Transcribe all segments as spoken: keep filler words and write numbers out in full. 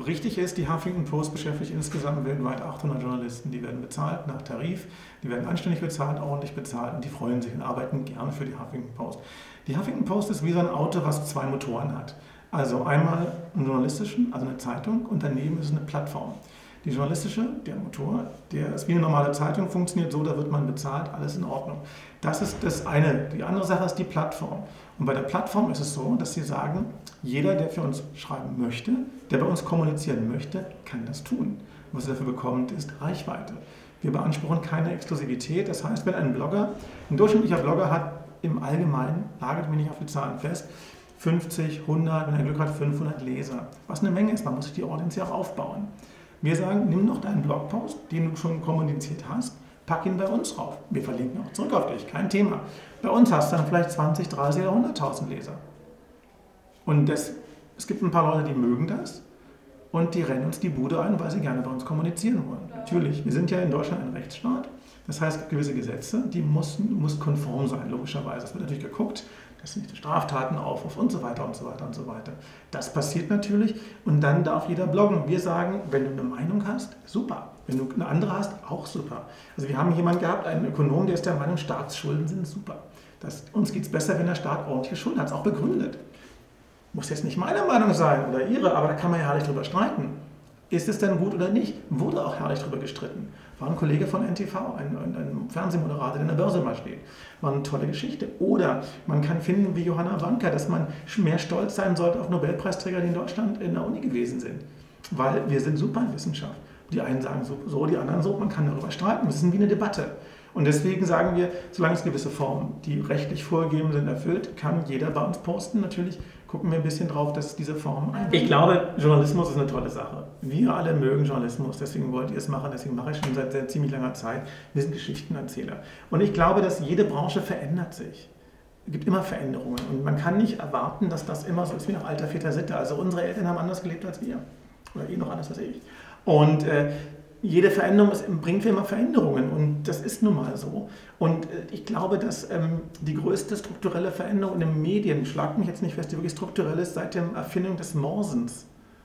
Richtig ist, die Huffington Post beschäftigt insgesamt weltweit achthundert Journalisten. Die werden bezahlt nach Tarif, die werden anständig bezahlt, ordentlich bezahlt und die freuen sich und arbeiten gerne für die Huffington Post. Die Huffington Post ist wie so ein Auto, was zwei Motoren hat. Also einmal einen journalistischen, also eine Zeitung, und daneben ist es eine Plattform. Die journalistische, der Motor, der ist wie eine normale Zeitung, funktioniert so, da wird man bezahlt, alles in Ordnung. Das ist das eine. Die andere Sache ist die Plattform. Und bei der Plattform ist es so, dass sie sagen, jeder, der für uns schreiben möchte, der bei uns kommunizieren möchte, kann das tun. Was er dafür bekommt, ist Reichweite. Wir beanspruchen keine Exklusivität. Das heißt, wenn ein Blogger, ein durchschnittlicher Blogger hat im Allgemeinen, nagelt mich nicht auf die Zahlen fest, fünfzig, hundert, wenn er Glück hat, fünfhundert Leser. Was eine Menge ist, man muss sich die Audience ja auch aufbauen. Wir sagen, nimm noch deinen Blogpost, den du schon kommuniziert hast, pack ihn bei uns rauf. Wir verlinken auch zurück auf dich, kein Thema. Bei uns hast du dann vielleicht zwanzig, dreißig oder hunderttausend Leser. Und das, es gibt ein paar Leute, die mögen das und die rennen uns die Bude ein, weil sie gerne bei uns kommunizieren wollen. Natürlich, wir sind ja in Deutschland ein Rechtsstaat. Das heißt, es gibt gewisse Gesetze, die müssen, muss konform sein, logischerweise. Es wird natürlich geguckt, dass nicht Straftaten aufrufen und so weiter und so weiter und so weiter. Das passiert natürlich und dann darf jeder bloggen. Wir sagen, wenn du eine Meinung hast, super. Wenn du eine andere hast, auch super. Also wir haben jemanden gehabt, einen Ökonom, der ist der Meinung, Staatsschulden sind super. Das, uns geht es besser, wenn der Staat ordentliche Schulden hat, es auch begründet. Muss jetzt nicht meine Meinung sein oder ihre, aber da kann man ja herrlich drüber streiten. Ist es denn gut oder nicht? Wurde auch herrlich drüber gestritten. War ein Kollege von N T V, ein, ein, ein Fernsehmoderator, der in der Börse mal steht. War eine tolle Geschichte. Oder man kann finden wie Johanna Wanka, dass man mehr stolz sein sollte auf Nobelpreisträger, die in Deutschland in der Uni gewesen sind. Weil wir sind super in Wissenschaft. Die einen sagen so, so, die anderen so. Man kann darüber streiten. Das ist wie eine Debatte. Und deswegen sagen wir, solange es gewisse Formen, die rechtlich vorgegeben sind, erfüllt, kann jeder bei uns posten. Natürlich gucken wir ein bisschen drauf, dass es diese Formen einbringt. Ich glaube, Journalismus ist eine tolle Sache. Wir alle mögen Journalismus, deswegen wollt ihr es machen, deswegen mache ich schon seit sehr ziemlich langer Zeit. Wir sind Geschichtenerzähler. Und ich glaube, dass jede Branche verändert sich. Es gibt immer Veränderungen und man kann nicht erwarten, dass das immer so ist wie nach alter Väter Sitte. Also unsere Eltern haben anders gelebt als wir. Oder eh noch anders als ich. Und äh, jede Veränderung ist, bringt immer Veränderungen und das ist nun mal so. Und äh, ich glaube, dass ähm, die größte strukturelle Veränderung in den Medien, schlag mich jetzt nicht fest, die wirklich strukturell ist, seit der Erfindung des Morsens.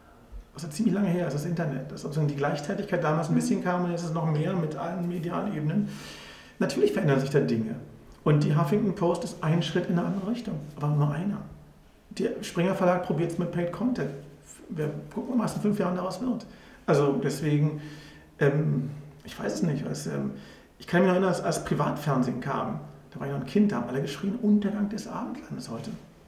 Das ist ziemlich lange her, das ist das Internet. Das ist also die Gleichzeitigkeit damals ein bisschen kam und jetzt ist es noch mehr mit allen medialen Ebenen. Natürlich verändern sich da Dinge. Und die Huffington Post ist ein Schritt in eine andere Richtung, aber nur einer. Der Springer Verlag probiert es mit Paid Content. Wir gucken mal, was in fünf Jahren daraus wird. Also deswegen, ähm, ich weiß es nicht. Als, ähm, ich kann mich noch erinnern, als, als Privatfernsehen kam, da war ich noch ein Kind, da haben alle geschrien, Untergang des Abendlandes heute.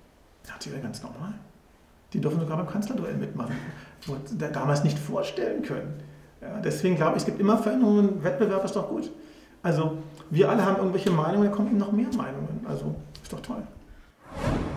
Das ist ja ganz normal. Die dürfen sogar beim Kanzlerduell mitmachen. Wurde damals nicht vorstellen können. Ja, deswegen glaube ich, es gibt immer Veränderungen. Wettbewerb ist doch gut. Also wir alle haben irgendwelche Meinungen, da kommen eben noch mehr Meinungen. Also ist doch toll.